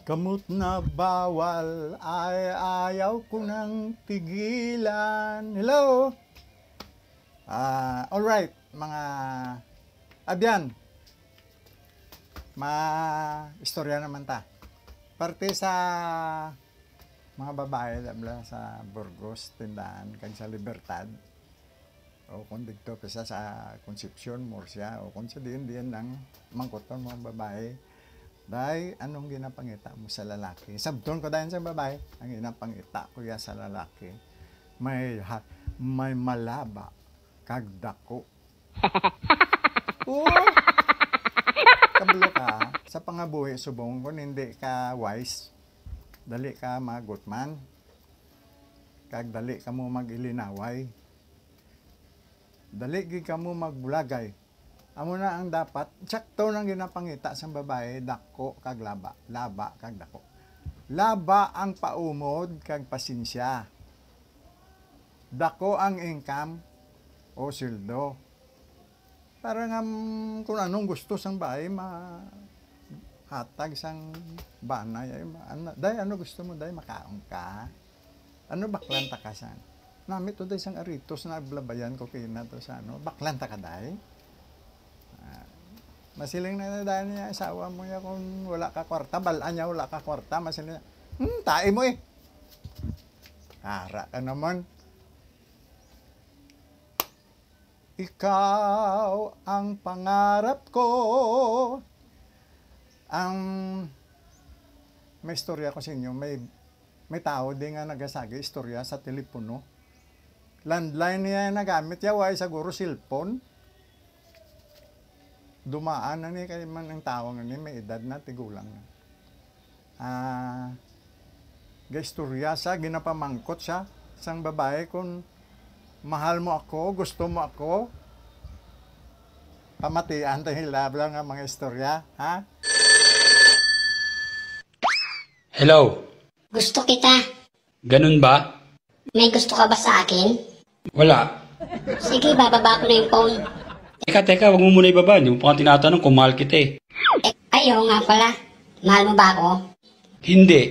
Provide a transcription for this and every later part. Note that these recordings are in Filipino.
Kamot na bawal ay ayaw ko nang tigilan. Hello? Alright, mga abyan. Istorya naman ta. Parte sa mga babae sa Burgos, tindahan, kag sa Libertad. O kung dito sa Concepcion, Murcia, o kung sa diyan ng mangkoton mga babae. Dahil anong ginapangita mo sa lalaki? Sabton ko dahil sa babae, ang ginapangita ko ya sa lalaki, may malaba, kag dako. Oo! Kablo ka, sa pangabuhi subong, kung hindi ka wise, dali ka magutman, kag dali ka mo mag-ilinaway, dali ka mo magbulagay. Amo na ang dapat, sakto nang ginapangita sa babae, dako kag laba. Laba kag dako. Laba ang paumod kag pasinsya. Dako ang income o sildo. Para nga kung anong gusto sang bae, hatag sang banay. Day, ano gusto mo? Day, makaon ka. Ano baklanta ka san? Namit to day sang aritos na blabayan ko kina to sa ano. Baklanta ka day? Masiling na dahil niya asawa mo niya kung wala ka kwarta, balaan niya wala ka kwarta, masiling na, tae mo eh. Ara ka naman. Ikaw ang pangarap ko. May istorya ko sa inyo, may tao din nga nagasagi istorya sa telepono. Landline niya nagamit niya, wala siguro cellphone. Dumaan na ni kay man ang tao nga ni may edad na tigulang na. Gaistorya sa ginapamangkot siya sang babae kung mahal mo ako, gusto mo ako. Pamatian tayo labla nga mga istorya, ha? Hello. Gusto kita. Ganun ba? May gusto ka ba sa akin? Wala. Sige, bababa ko na yung phone. Teka, wag mo muna ibaba. Hindi mo pa tinatanong kung mahal kita eh. Ayaw nga pala. Mahal mo ba ako? Hindi.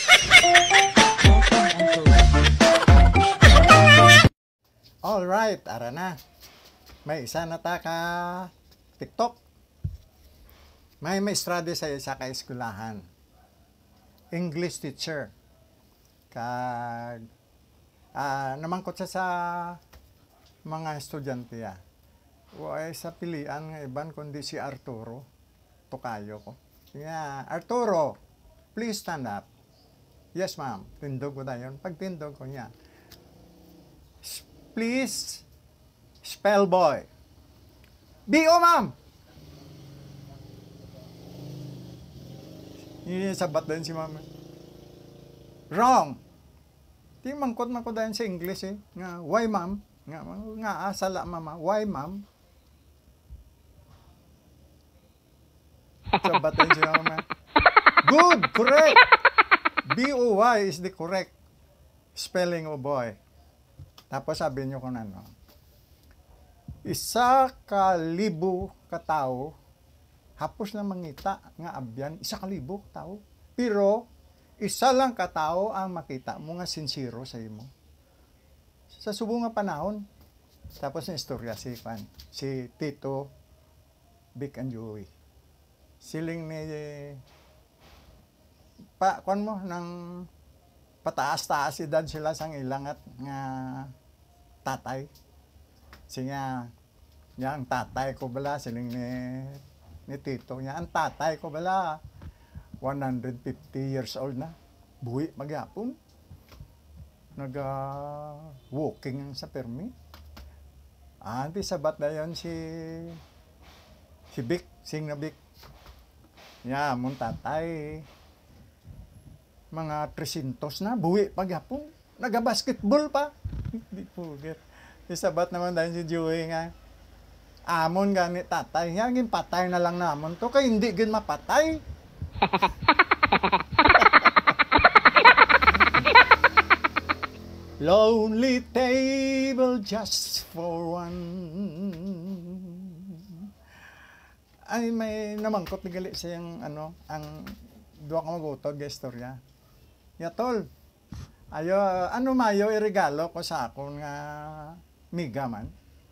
Alright, ara na. May isa na ta ka TikTok. May maestrado sa isa ka eskulahan. English teacher. Kag namangkot siya sa mga estudyante ya. Ay sa pilian nga iban kundi si Arturo. Tokayo ko. Yeah, Arturo, please stand up. Yes, ma'am. Tindog ko na yun. Pag tindog ko niya, please spell boy. B-O, ma'am. Yun sabat din si mama. Wrong. Di mangkot man ko dahil sa English eh. Nga, why, ma'am? Nga asala, mama. Why, ma'am? Sabat din si mama. Good, correct. B-O-Y is the correct spelling of boy. Tapos sabi niyo kung ano. 1,000 katao, hapos na mangita nga abyan, 1,000 katao. Pero, isa lang katao ang makita mo nga sincero sa imo. Sa subong nga panahon. Tapos na istorya si Tito, Vic and Joey. Siling ni kwan mo nang pataas-taas edad sila sang ilangat nga tatay. Siya ang tatay ko bala siling ni Tito niya. Ang tatay ko bala 150 years old na. Buhi magyapon. Walking sa permi. Anti sabat na yon si Vic, sing na Vic. Ya, mong tatay. Mga 300 na, buwi pagyapon. Naga-basketball pa. Hindi forget. Isabat naman dahil si Joey nga. Amon gani tatay. Hangin patay na lang namon to. Kaya hindi gin mapatay. Lonely table just for one. Ay may namangkot ni gali sa yung ang duwa ka magutod ga istorya. Ya tol. Ayo ano mayo iregalo ko sa akon nga miga man.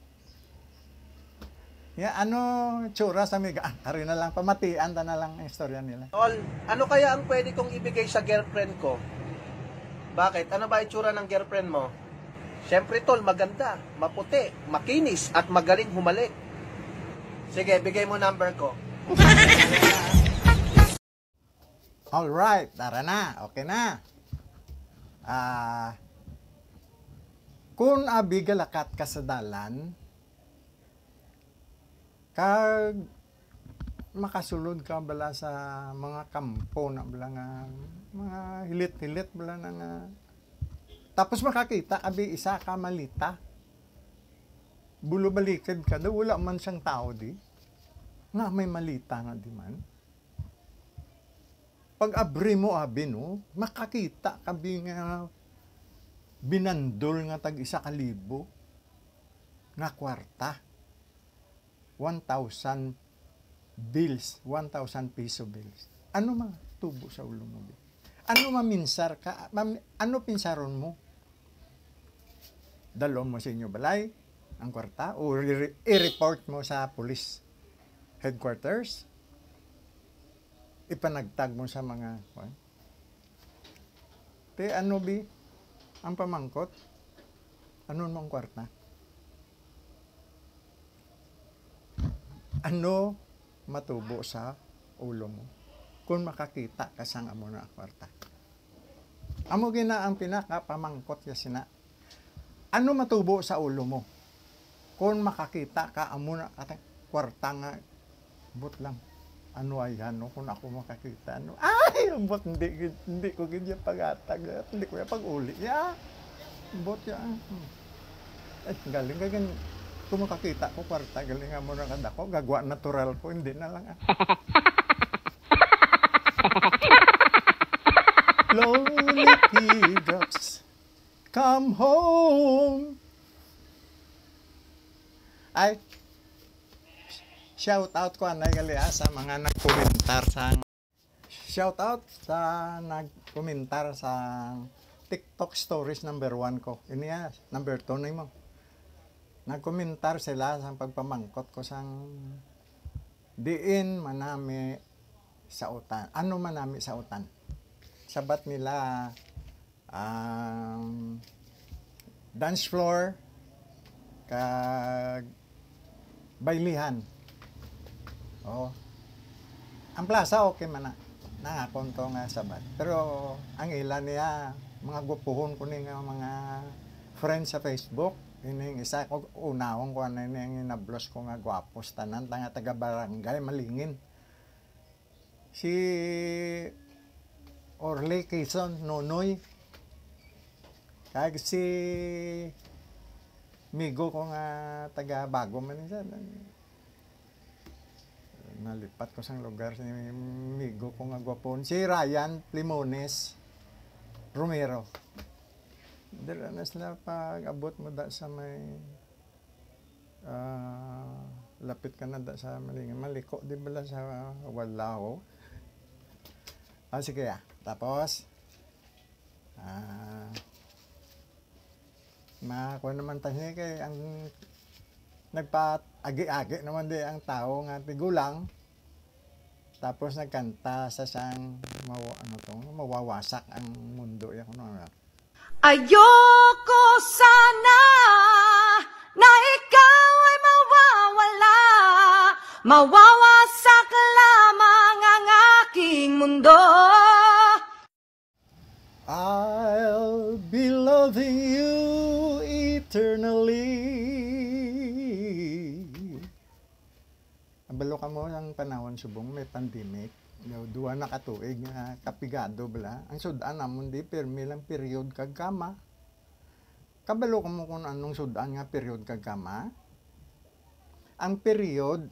Ya ano tsura sa miga. Ari na lang pamatian ta na lang ang istorya nila. Tol, ano kaya ang pwede kong ibigay sa girlfriend ko? Bakit? Ano ba itsura ng girlfriend mo? Siyempre tol, maganda, maputi, makinis, at magaling humalik. Sige, bigay mo number ko. Alright, tara na. Okay na. Kung abigalakat ka sa dalan, kag makasulod ka bala sa mga kampo na bala nga mga hilit-hilit bala na nga tapos makakita abi isa ka malita bulo balikid ka daw wala man siyang tao di nga may malita nga di man pag abri mo abi no makakita kabi nga binandol nga tag 1,000 nga kwarta 1,000 bills, 1,000 peso bills. Ano mga tubo sa ulo mo? Ano maminsar ka? Ano pinsaron mo? Dalo mo sa inyo balay ang kwarta o i-report mo sa police headquarters? Ipanagtag mo sa mga te ano bi ang pamangkot? Ano mong kwarta? Ano matubo sa ulo mo kung makakita ka sang amo na kwarta. Amo gina ang pinakapamangkot ya sina. Ano matubo sa ulo mo kung makakita ka amo na kwarta nga but lang. Ano ay ano kung ako makakita ano. Ay, but hindi ko gidya pagatag. Hindi ko ya pag-uli. Ya. But ya. Ay, galing ka ganyan. Kung makakita ko kwarta, galing nga mo na kada ko, gagawa natural ko, hindi na lang. Lonely teardrops, come home. Ay, shout out ko anay gali sa mga nagkomentar sa shout out sa nagkomentar sa TikTok stories number 1 ko. Ini ya, number 2 na mo. Nagkomentar sila sa pagpamangkot ko sang diin manami sa utan. Ano manami sa utan? Sabat nila dance floor kag baylihan. Oh. Ang plaza okay man na. Nangakon to nga sabat. Pero ang ilan niya mga gupuhon ko ni nga mga friends sa Facebook. Ining isa ko unawang ko na yung inablos ko nga gwapos tanan tanga taga barangay malingin. Si Orly Quezon Nonoy. Kag si Migo ko nga taga Bago man isa. Nalipat ko sang lugar si Migo ko nga gwapon. Si Ryan Limones Romero. Dala na sila pag-abot mo da sa may lapit ka na da sa malingin. Maliko, di ba sa Walao? Sige tapos makakuha naman tayo kay ang nagpa-agi-agi naman di ang tao nga tigulang tapos nagkanta sa sang mawawasak ang mundo yan Ayoko sana na ikaw ay mawawala, mawawasak lamang ang aking mundo. I'll be loving you eternally. Abalo ka mo ng panahon subong may pandemic. Duwa na katuig nga kapigado bala. Ang sudan namon di permi lang period kag kama. Kabalo ka mo kung anong sudan nga period kag kama. Ang period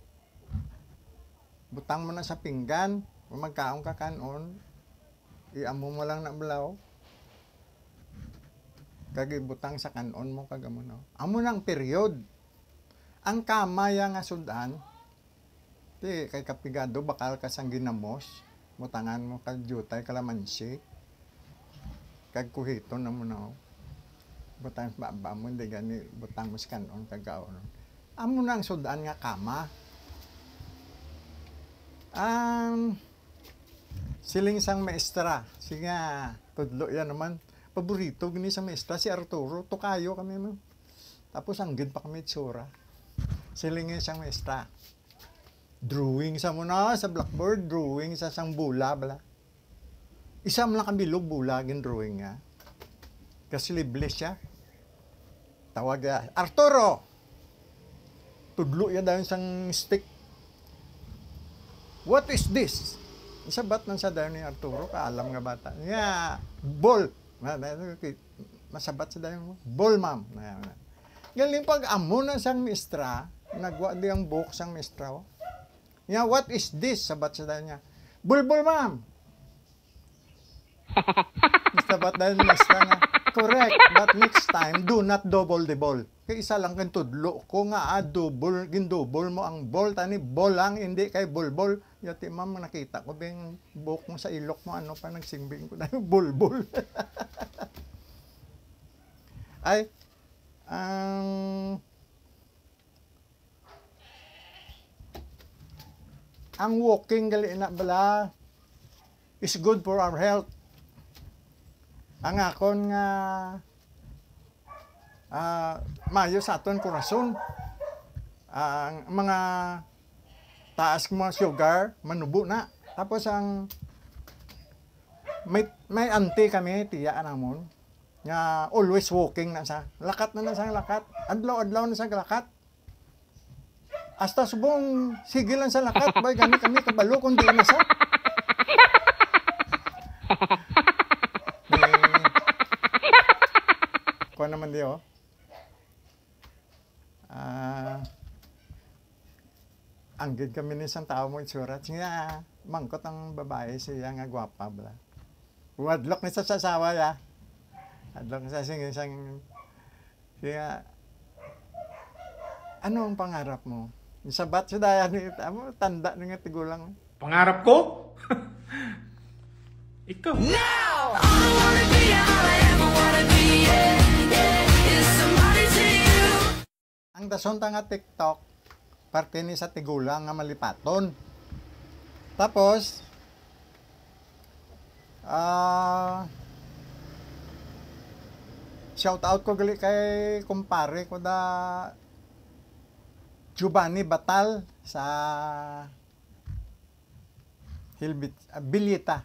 butang mo na sa pinggan, kung magkaon ka kanon, iamo mo lang na balaw. Kag ibutang sa kanon mo kag amo no. Amo nang period. Ang kama ya nga sudan, kay kapigado bakal ka sang ginamos mutangan mo kag jutay kalamansi. Kag kuhito na mo na. Butang baba mo, hindi gani, butang mo sa kanon, kagaon. Amo na ang sudaan nga kama. Siling sang maestra. Sige nga, tudlo yan naman. Paborito gini sa maestra, si Arturo. Tukayo kami mo. Tapos anggid pa kami tsura. Siling nga sang maestra. Drawing sa muna sa blackboard, drawing sa sang bula, bala. Isa mo lang kabilog bula, gin drawing nga. Kasi libless siya. Tawag ya, Arturo! Tudlo ya dahil sang stick. What is this? Isabat nang sa dahil ni Arturo, kaalam nga bata. Yeah, ball. Masabat sa dahil mo. Ball, ma'am. Galing pag amo na sang mistra, nagwa di ang book sang mistra. Yeah, what is this? Sabat sa dahil niya. Bulbul, ma'am. Sabat dahil ni mistra nga. Correct, but next time, do not double the ball. Kaya isa lang kang tudlo ko nga, gindouble mo ang ball, tani ball lang, hindi kay bulbol. Yati ma'am, nakita ko ba yung buhok mo sa ilok mo, ano pa nagsimbing ko dahil bulbol. Ay, ang walking gali na bala is good for our health. Ang akon nga mayo sa aton korason. Ang mga taas mo sugar, manubo na. Tapos ang may auntie kami, tiya namon, nga always walking na sa. Lakat na sa lakat. Adlaw-adlaw na sa lakat. Hasta subong sige lang sa lakat, bay kami kabalo kung di na sa. Kuha naman di anggid kami ni isang tao mo itsura. Siya, mangkot ang babae, siya nga gwapa, bla. Wadlok ni sa sasawa, ya. Adlok ni sa isang, siya, ano ang pangarap mo? Sabat sa daya ni, tanda ni nga tigulang. Pangarap ko? Ikaw. Now, all I wanna be, all I ever wanna be, is somebody to you. Ang dason ta nga TikTok, parte ni sa tigulang nga malipaton. Tapos, shout out ko gali kay kumpare ko da Giovanni Batal sa Bilita.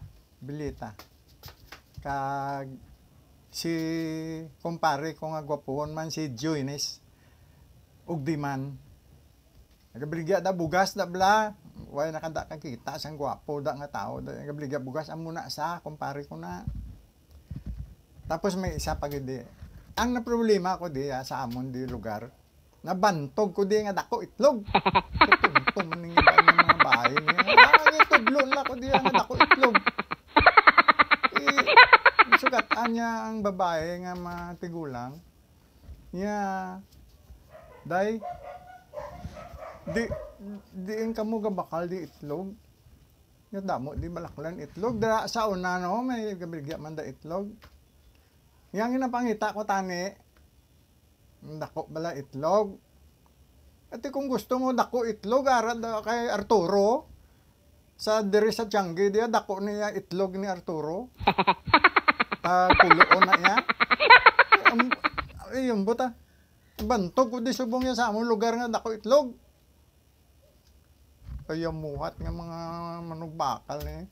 Kag si kumpare ko nga gwapuhon man si Joines Ugdiman. Nagabrigya da bugas da bla. Way nakada ka kita sang gwapo da nga tao. Nagabrigya bugas amo na sa kumpare ko na. Tapos may isa pa gid. Ang na problema ko di sa amon di lugar. Nabantog ko di nga dako itlog. Tutugtong man ning iba ng mga bahay niya. Itudlo na ko di nga dako itlog. Sugatan niya ang babae nga matigulang. Niya day di ang kamo gabakal di itlog. Nya damo di balaklan itlog. Dara sa una no may gabigya man da itlog. Yang ginapangita ko tani dako bala itlog. At kung gusto mo dako itlog arad kay Arturo sa diri sa Tiangge dia dako niya itlog ni Arturo. Pulo na niya. Ayun buta. Bantog ko di subong niya sa among lugar nga dako itlog. Kaya muhat nga mga manugbakal eh.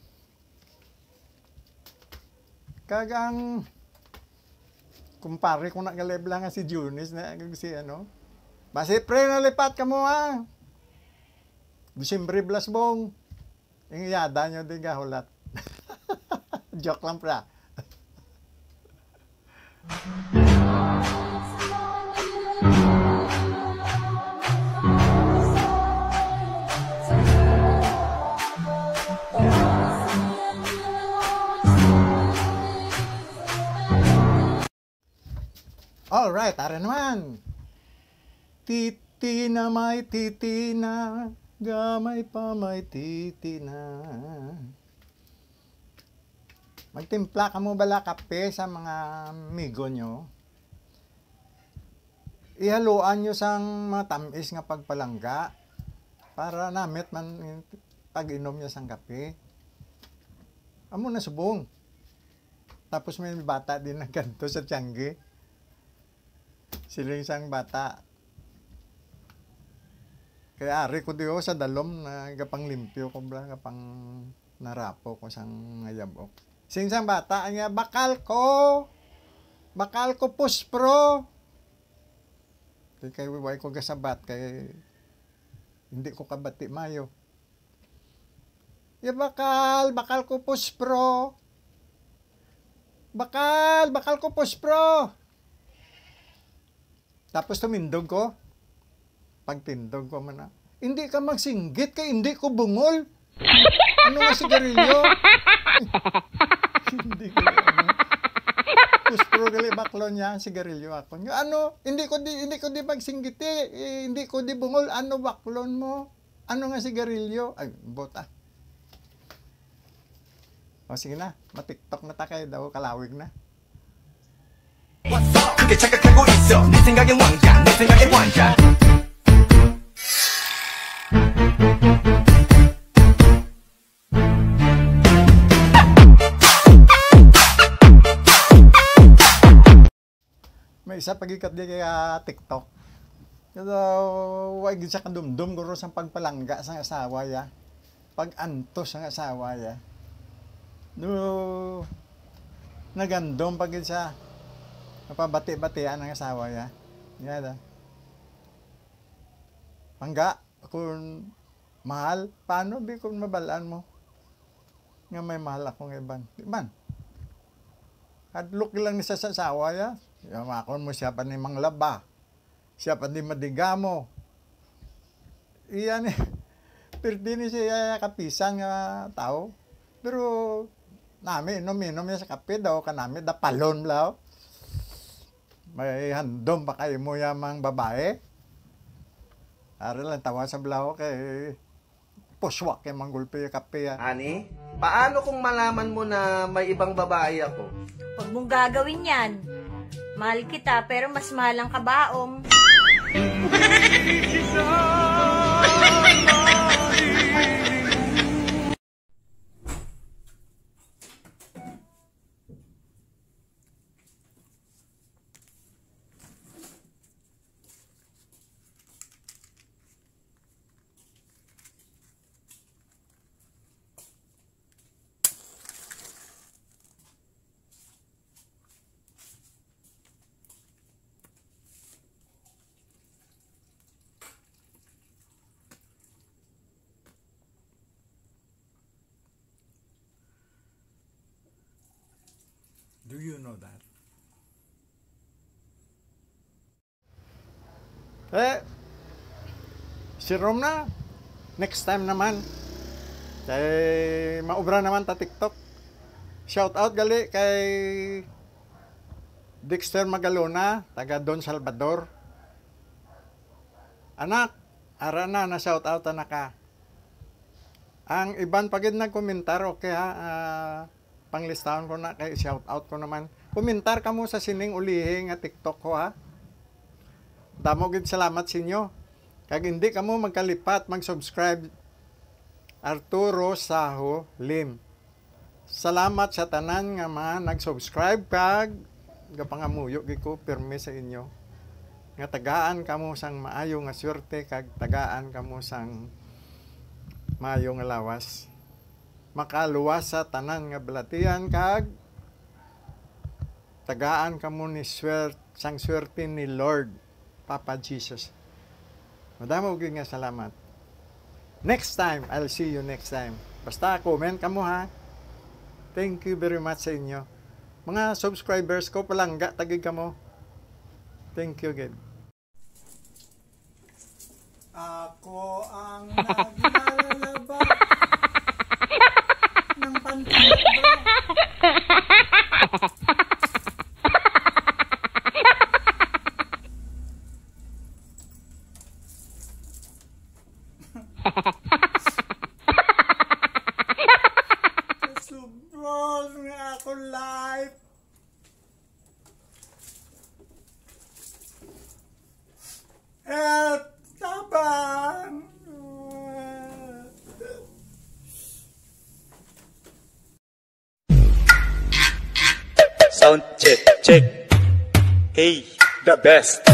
Kagang kumpare ko na galebla nga si Junis na si ano. Basi pre nalipat ka mo ha. Disyembre blas bong. Yung yada nyo din gahulat. Joke lang pra. Alright, tara naman. Titi na may titi na, gamay pa may titi na. magtimpla ka mo bala kape sa mga amigo nyo. Ihaluan nyo sang mga tamis nga pagpalangga para namit man pag-inom niya sang kape. Amo na subong. Tapos may bata din na ganito sa Tiangge. Sila isang bata. Kaya ari ko diyo sa dalom na gapang limpyo ko bla, gapang narapo ko sang ngayabok. Singsang bata nga bakal ko puspro. Kay wiway ko gasabat kay hindi ko kabati mayo. Ya bakal ko puspro. Bakal ko puspro. Tapos tumindog ko. Pagtindog ko man na, hindi ka magsinggit kay hindi ko bungol. Ano nga sigarilyo? Hindi ko ano. Puspro gali baklo niya sigarilyo ako. Ano? Hindi ko di magsinggit hindi ko di bungol. Ano baklon mo? Ano nga sigarilyo? Ay, bota. O sige na, matiktok na ta kayo daw, kalawig na. 크게 착각하고 있어 내 생각엔 왕자 내 생각엔 왕자 May isa pagikat di kaya TikTok. Pero wag gid sa kadumdum guro sa pagpalangga sa asawa ya. Pag-antos sa asawa ya. No nagandom pag gid sa napabati-batian ng asawa ya. Yada. Pangga kung mahal, paano bi kung mabalaan mo? Nga may mahal akong iban. Di man. Hadlok lang ni sa asawa ya. Yamakon mo siya pa ni manglaba. Siya pa ni madigamo. Iyan eh. Pero di ni siya kapisan nga tao. Pero nami, inom niya sa kape daw kanami, da palon lao. May handom pa kayo mo yamang babae. Ari lang tawa sa blaw kay puswak kay manggulpi yung kape. Ani, paano kung malaman mo na may ibang babae ako? Huwag mong gagawin yan. Mahal kita, pero mas mahal ang kabaong. Do you know that? Si Rom na. Next time naman. Kay maubra naman ta TikTok. Shout out gali kay Dexter Magalona, taga Don Salvador. Anak, ara na shout out na ka. Ang iban pagid nagkomentar okay ha. Panglistahon ko na kay shout out ko naman. Komentar ka mo sa sining ulihi nga TikTok ko ha. Damo gid salamat sa inyo. Kag hindi ka mo magkalipat mag-subscribe. Arturo Saho Lim. Salamat sa tanan nga mga nag-subscribe kag gapangamuyo gid ko pirmi sa inyo. Nga tagaan kamo sang maayo nga swerte kag tagaan kamo sang maayo nga lawas. Makaluwas sa tanan nga balatian kag tagaan kamo ni sang swerte ni Lord Papa Jesus. Madamo gyud nga salamat. Next time, I'll see you next time. Basta comment kamo ha. Thank you very much sa inyo. Mga subscribers ko palangga tagig kamo. Thank you again. Ako ang naglalaba ng pantalo. Sobrang for life. Help! Tabang! Sound check, check. Hey, the best.